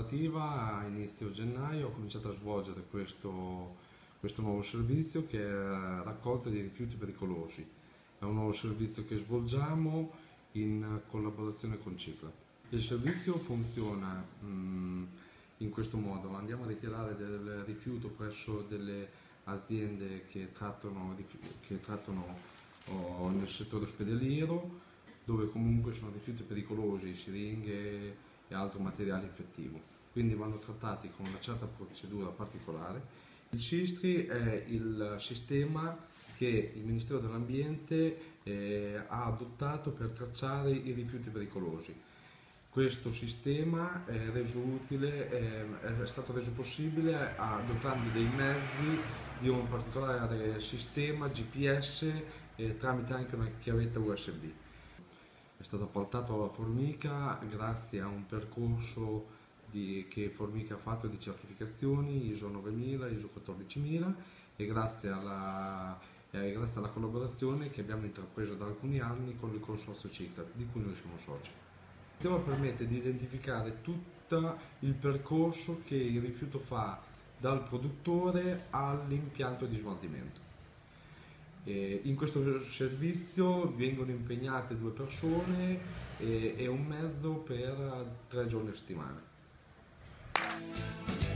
cooperativa a inizio gennaio ha cominciato a svolgere questo nuovo servizio che è raccolta di rifiuti pericolosi. È un nuovo servizio che svolgiamo in collaborazione con Ciclab. Il servizio funziona in questo modo: andiamo a ritirare del rifiuto presso delle aziende che trattano nel settore ospedaliero, dove comunque sono rifiuti pericolosi, siringhe e altro materiale infettivo, quindi vanno trattati con una certa procedura particolare. Il CISTRI è il sistema che il Ministero dell'Ambiente ha adottato per tracciare i rifiuti pericolosi. Questo sistema è stato reso possibile dotando dei mezzi di un particolare sistema GPS tramite anche una chiavetta USB. È stato portato alla Formica grazie a un percorso che Formica ha fatto di certificazioni ISO 9000, ISO 14000 e grazie alla collaborazione che abbiamo intrapreso da alcuni anni con il consorzio Ciclab, di cui noi siamo soci. Il sistema permette di identificare tutto il percorso che il rifiuto fa dal produttore all'impianto di smaltimento. In questo servizio vengono impegnate 2 persone e un mezzo per 3 giorni a settimana.